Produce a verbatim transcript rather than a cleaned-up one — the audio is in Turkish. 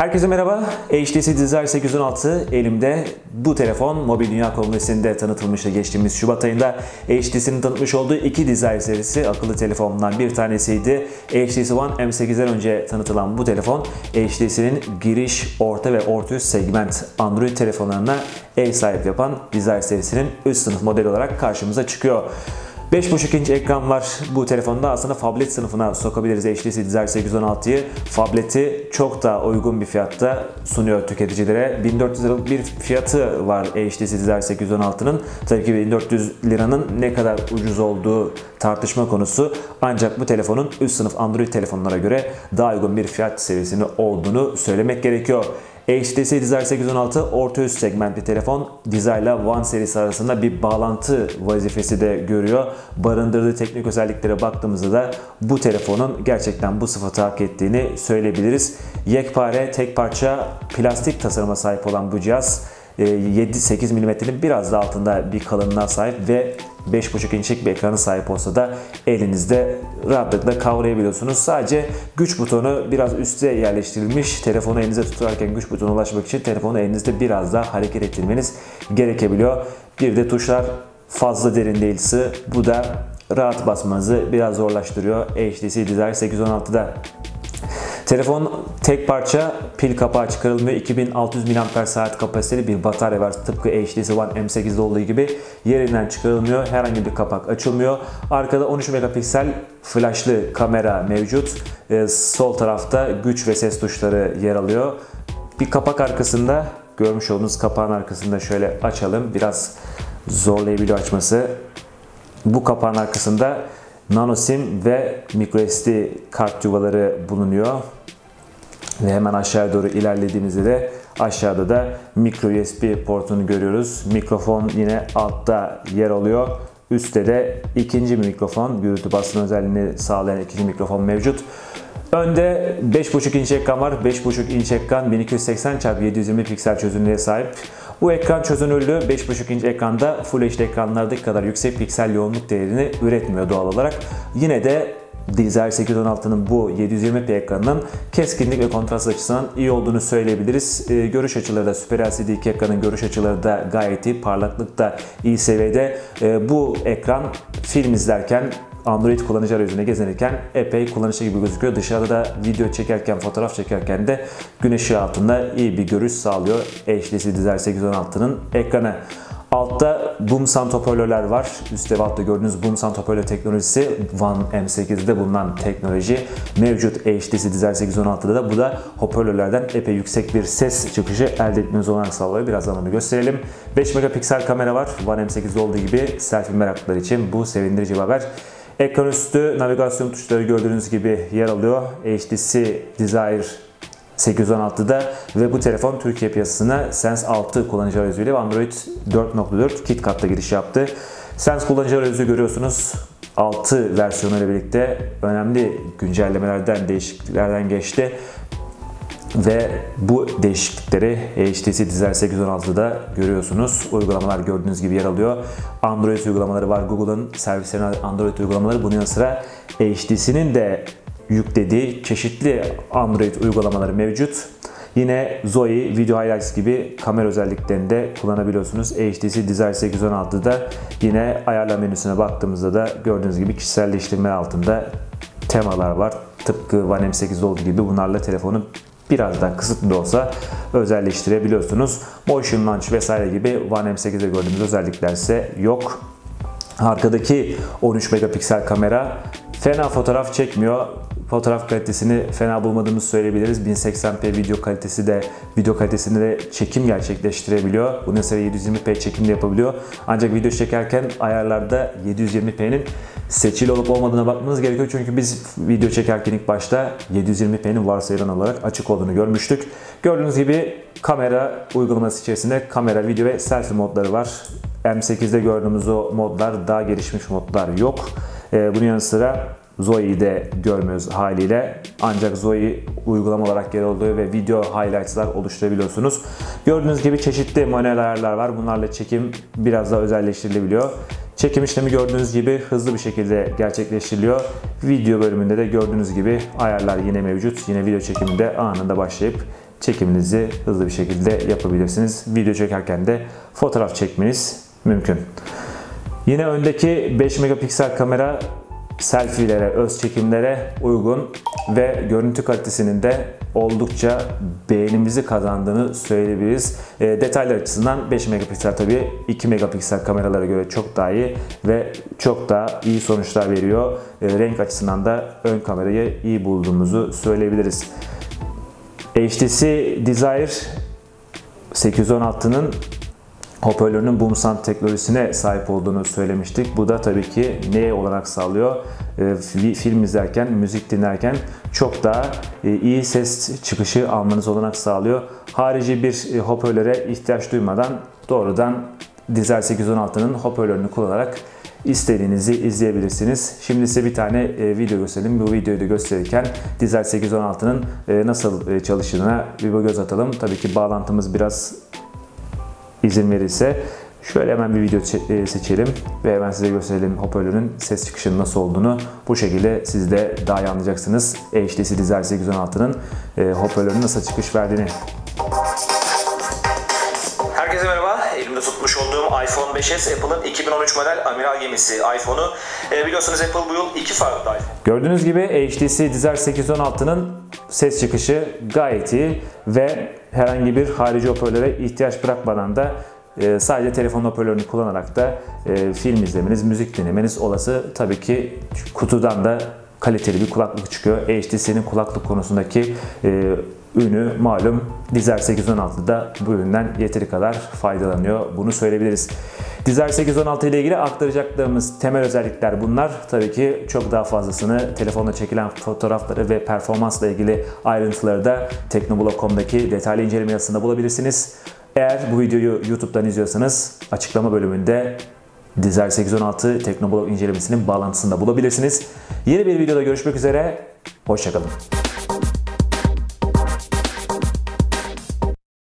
Herkese merhaba. H T C Desire sekiz yüz on altı elimde. Bu telefon Mobil Dünya Kongresi'nde tanıtılmıştı geçtiğimiz Şubat ayında. H T C'nin tanıtmış olduğu iki Desire serisi akıllı telefonundan bir tanesiydi. H T C One M sekizden önce tanıtılan bu telefon H T C'nin giriş, orta ve orta üst segment Android telefonlarına ev sahibi yapan Desire serisinin üst sınıf modeli olarak karşımıza çıkıyor. beş buçuk inç ekran var bu telefonda. Aslında phablet sınıfına sokabiliriz H T C Desire sekiz yüz on altıyı. Phableti çok daha uygun bir fiyatta sunuyor tüketicilere. bin dört yüz liralık bir fiyatı var H T C Desire sekiz yüz on altının. Tabii ki bin dört yüz liranın ne kadar ucuz olduğu tartışma konusu. Ancak bu telefonun üst sınıf Android telefonlara göre daha uygun bir fiyat seviyesinde olduğunu söylemek gerekiyor. H T C Desire sekiz yüz on altı orta üst segmentli telefon. Desire ile One serisi arasında bir bağlantı vazifesi de görüyor. Barındırdığı teknik özelliklere baktığımızda da bu telefonun gerçekten bu sıfatı hak ettiğini söyleyebiliriz. Yekpare tek parça plastik tasarıma sahip olan bu cihaz yedi sekiz milimetrenin biraz da altında bir kalınlığa sahip ve beş buçuk inçlik bir ekranı sahip olsa da elinizde rahatlıkla kavrayabiliyorsunuz. Sadece güç butonu biraz üste yerleştirilmiş. Telefonu elinizde tutarken güç butonuna ulaşmak için telefonu elinizde biraz daha hareket ettirmeniz gerekebiliyor. Bir de tuşlar fazla derin değil, sığ. Bu da rahat basmanızı biraz zorlaştırıyor H T C Desire sekiz yüz on altıda. Telefon tek parça pil kapağı çıkarılmıyor. iki bin altı yüz miliamper saat kapasiteli bir batarya var. Tıpkı H T C One M sekizde olduğu gibi yerinden çıkarılmıyor. Herhangi bir kapak açılmıyor. Arkada on üç megapiksel flashlı kamera mevcut. Ee, sol tarafta güç ve ses tuşları yer alıyor. Bir kapak arkasında, görmüş olduğunuz kapağın arkasında şöyle açalım. Biraz zorlayabiliyor açması. Bu kapağın arkasında nano sim ve microSD kart yuvaları bulunuyor. Ve hemen aşağıya doğru ilerlediğimizde de aşağıda da micro U S B portunu görüyoruz. Mikrofon yine altta yer alıyor. Üstte de ikinci bir mikrofon, gürültü basma özelliğini sağlayan ikinci mikrofon mevcut. Önde beş buçuk inç ekran var. beş buçuk inç ekran bin iki yüz seksen çarpı yedi yüz yirmi piksel çözünürlüğe sahip. Bu ekran çözünürlüğü beş buçuk inç ekranda Full H D ekranlardaki kadar yüksek piksel yoğunluk değerini üretmiyor doğal olarak. Yine de Desire sekiz yüz on altının bu yedi yüz yirmi p ekranının keskinlik ve kontrast açısından iyi olduğunu söyleyebiliriz. Ee, görüş açıları da Super L C D iki ekranın görüş açıları da gayet iyi. Parlaklık da iyi seviyede. Ee, bu ekran film izlerken, Android kullanıcı arayüzüne gezinirken epey kullanışlı gibi gözüküyor. Dışarıda da video çekerken, fotoğraf çekerken de gün ışığı altında iyi bir görüş sağlıyor H T C Desire sekiz yüz on altının ekranı. Altta boom sound hoparlörler var. Üstte ve altta gördüğünüz boom sound hoparlör teknolojisi One M sekizde bulunan teknoloji mevcut H T C Desire sekiz yüz on altıda da. Bu da hoparlörlerden epey yüksek bir ses çıkışı elde etmeniz olarak sağlıyor. Birazdan onu gösterelim. beş megapiksel kamera var. One M sekizde olduğu gibi selfie meraklıları için bu sevindirici bir haber. Ekran üstü navigasyon tuşları gördüğünüz gibi yer alıyor H T C Desire sekiz yüz on altıda ve bu telefon Türkiye piyasasına Sense altı kullanıcı arayüzüyle Android dört nokta dört KitKat'ta giriş yaptı. Sense kullanıcı arayüzü görüyorsunuz. altı versiyonu ile birlikte önemli güncellemelerden, değişikliklerden geçti. Ve bu değişiklikleri H T C Desire sekiz yüz on altıda görüyorsunuz. Uygulamalar gördüğünüz gibi yer alıyor. Android uygulamaları var. Google'ın servislerine Android uygulamaları. Bunun yanı sıra H T C'nin de yüklediği çeşitli Android uygulamaları mevcut. Yine Zoe, Video Highlights gibi kamera özelliklerini de kullanabiliyorsunuz. H T C Desire sekiz yüz on altıda yine ayarlar menüsüne baktığımızda da gördüğünüz gibi kişiselleştirme altında temalar var. Tıpkı One M sekizde olduğu gibi bunlarla telefonu biraz daha kısıtlı da olsa özelleştirebiliyorsunuz. Motion Launch vesaire gibi One M sekizde gördüğümüz özellikler ise yok. Arkadaki on üç megapiksel kamera fena fotoğraf çekmiyor. Fotoğraf kalitesini fena bulmadığımızı söyleyebiliriz. bin seksen p video kalitesi de video kalitesinde de çekim gerçekleştirebiliyor. Bunun sonra yedi yüz yirmi p çekim de yapabiliyor. Ancak video çekerken ayarlarda yedi yüz yirmi p'nin seçili olup olmadığına bakmanız gerekiyor. Çünkü biz video çekerken ilk başta yedi yüz yirmi p'nin varsayılan olarak açık olduğunu görmüştük. Gördüğünüz gibi kamera uygulaması içerisinde kamera, video ve selfie modları var. M sekizde gördüğümüz o modlar, daha gelişmiş modlar yok. Bunun yanı sıra Zoe'yi de görmüyoruz haliyle. Ancak Zoe uygulama olarak yer alıyor ve video highlights'lar oluşturabiliyorsunuz. Gördüğünüz gibi çeşitli manuel ayarlar var. Bunlarla çekim biraz daha özelleştirilebiliyor. Çekim işlemi gördüğünüz gibi hızlı bir şekilde gerçekleştiriliyor. Video bölümünde de gördüğünüz gibi ayarlar yine mevcut. Yine video çekiminde anında başlayıp çekiminizi hızlı bir şekilde yapabilirsiniz. Video çekerken de fotoğraf çekmeniz mümkün. Yine öndeki beş megapiksel kamera selfie'lere, öz çekimlere uygun ve görüntü kalitesinin de oldukça beğenimizi kazandığını söyleyebiliriz. E, detaylar açısından beş megapiksel tabii iki megapiksel kameralara göre çok daha iyi ve çok daha iyi sonuçlar veriyor. E, renk açısından da ön kamerayı iyi bulduğumuzu söyleyebiliriz. H T C Desire sekiz yüz on altı'nın hoparlörünün boom sound teknolojisine sahip olduğunu söylemiştik. Bu da tabii ki neye olanak sağlıyor? E, film izlerken, müzik dinlerken çok daha e, iyi ses çıkışı almanız olanak sağlıyor. Harici bir e, hoparlöre ihtiyaç duymadan doğrudan Desire sekiz yüz on altı'nın hoparlörünü kullanarak istediğinizi izleyebilirsiniz. Şimdi size bir tane e, video gösterelim. Bu videoyu da gösterirken Desire sekiz yüz on altı'nın e, nasıl e, çalıştığına bir göz atalım. Tabii ki bağlantımız biraz izin verirse şöyle hemen bir video seçelim ve hemen size gösterelim hoparlörün ses çıkışının nasıl olduğunu. Bu şekilde siz de daha iyi anlayacaksınız H T C Desire sekiz yüz on altı'nın e, hoparlörün nasıl çıkış verdiğini. Herkese merhaba. Elimde tutmuş olduğum iPhone beş S, Apple'ın iki bin on üç model amiral gemisi iPhone'u. E, biliyorsunuz Apple bu yıl iki farklı iPhone. Gördüğünüz gibi H T C Desire sekiz yüz on altı'nın ses çıkışı gayet iyi ve herhangi bir harici hoparlöre ihtiyaç bırakmadan da e, sadece telefon hoparlörünü kullanarak da e, film izlemeniz, müzik dinlemeniz olası. Tabii ki kutudan da kaliteli bir kulaklık çıkıyor. H T C'nin kulaklık konusundaki e, ünü malum. Desire sekiz yüz on altı'da bu üründen yeteri kadar faydalanıyor. Bunu söyleyebiliriz. Desire sekiz yüz on altı ile ilgili aktaracaklarımız temel özellikler bunlar. Tabii ki çok daha fazlasını telefonla çekilen fotoğrafları ve performansla ilgili ayrıntıları da teknoblog nokta com'daki detaylı inceleme yazısında bulabilirsiniz. Eğer bu videoyu YouTube'dan izliyorsanız açıklama bölümünde Desire sekiz yüz on altı teknoblog incelemesinin bağlantısını da bulabilirsiniz. Yeni bir videoda görüşmek üzere. Hoşça kalın.